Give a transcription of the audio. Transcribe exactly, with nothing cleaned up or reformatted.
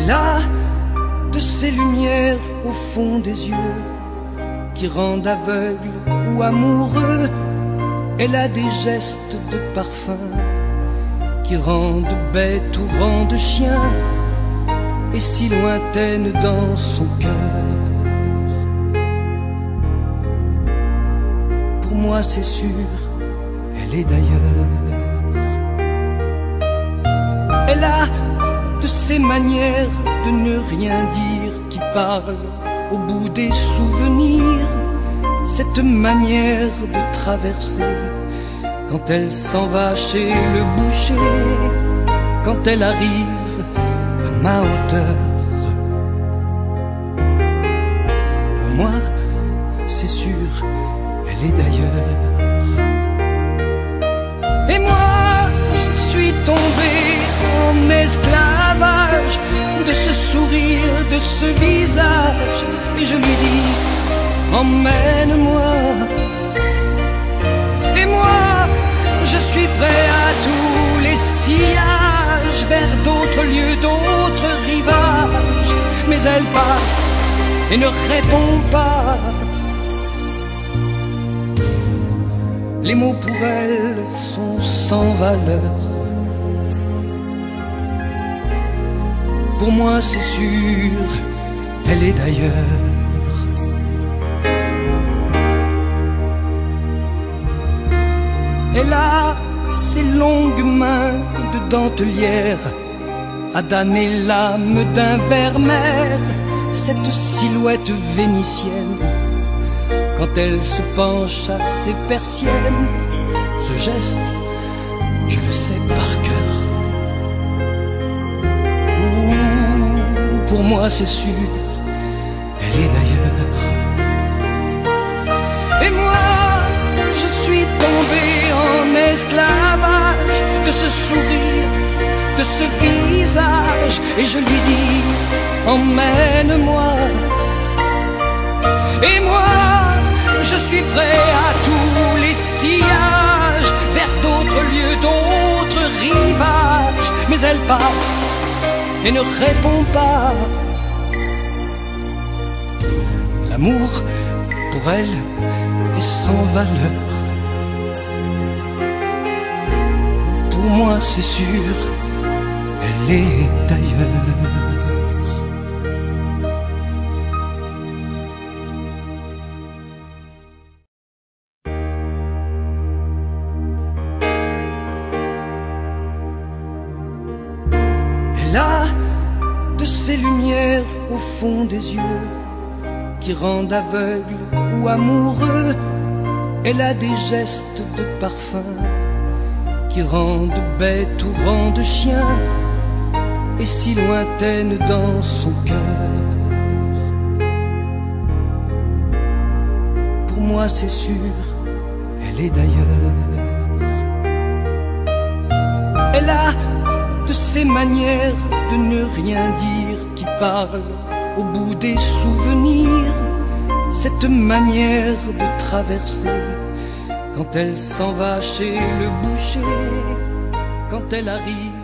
Elle a de ces lumières au fond des yeux qui rendent aveugle ou amoureux. Elle a des gestes de parfum qui rendent bête ou rendent chien, et si lointaine dans son cœur. Pour moi c'est sûr, elle est d'ailleurs. Elle a de ces manières de ne rien dire qui parlent au bout des souvenirs, cette manière de traverser quand elle s'en va chez le boucher, quand elle arrive à ma hauteur. Pour moi, c'est sûr, elle est d'ailleurs. Et moi, je suis tombé en esclavage de ce sourire, de ce visage, et je lui dis, emmène-moi. Et moi, je suis prêt à tous les sillages, vers d'autres lieux, d'autres rivages. Mais elle passe et ne répond pas. Les mots pour elle sont sans valeur. Pour moi c'est sûr, elle est d'ailleurs. Elle a ses longues mains de dentelière à damner l'âme d'un ver-mer, cette silhouette vénitienne quand elle se penche à ses persiennes. Ce geste, je le sais par cœur. Ouh, pour moi c'est sûr, elle est d'ailleurs. Et moi, je suis tombé en esclavage de ce sourire, de ce visage, et je lui dis, emmène-moi. Et moi, je suis prêt à tous les sillages, vers d'autres lieux, d'autres rivages. Mais elle passe et ne répond pas. L'amour, pour elle, est sans valeur. Pour moi c'est sûr, elle est d'ailleurs. Elle a de ces lumières au fond des yeux qui rendent aveugle ou amoureux. Elle a des gestes de parfum qui rendent bête ou rendent chien, et si lointaine dans son cœur. Pour moi c'est sûr, elle est d'ailleurs. Elle a de ces manières de ne rien dire qui parlent au bout des souvenirs, cette manière de traverser quand elle s'en va chez le boucher, quand elle arrive